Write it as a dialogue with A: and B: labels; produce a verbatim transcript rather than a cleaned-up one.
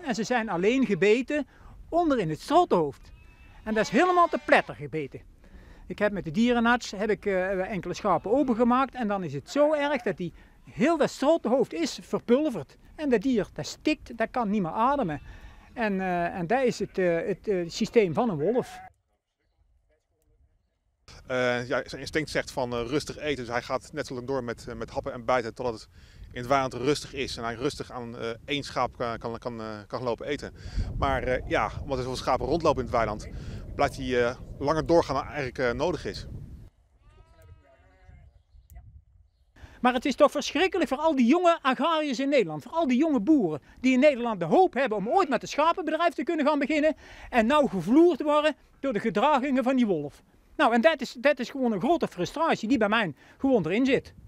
A: en ze zijn alleen gebeten onder in het strottenhoofd. En dat is helemaal te pletter gebeten. Ik heb met de dierenarts heb ik, uh, enkele schapen opengemaakt en dan is het zo erg dat die, heel dat strottenhoofd is verpulverd. En dat dier dat stikt, dat kan niet meer ademen. En, uh, en dat is het, uh, het uh, systeem van een wolf.
B: Uh, ja, zijn instinct zegt van uh, rustig eten, dus hij gaat net zo lang door met, uh, met happen en bijten totdat het in het weiland rustig is. En hij rustig aan uh, één schaap kan, kan, kan, uh, kan lopen eten. Maar uh, ja, omdat er zoveel schapen rondlopen in het weiland, blijft hij uh, langer doorgaan dan eigenlijk uh, nodig is.
A: Maar het is toch verschrikkelijk voor al die jonge agrariërs in Nederland, voor al die jonge boeren die in Nederland de hoop hebben om ooit met een schapenbedrijf te kunnen gaan beginnen en nou gevloerd worden door de gedragingen van die wolf. Nou, en dat is, dat is gewoon een grote frustratie die bij mij gewoon erin zit.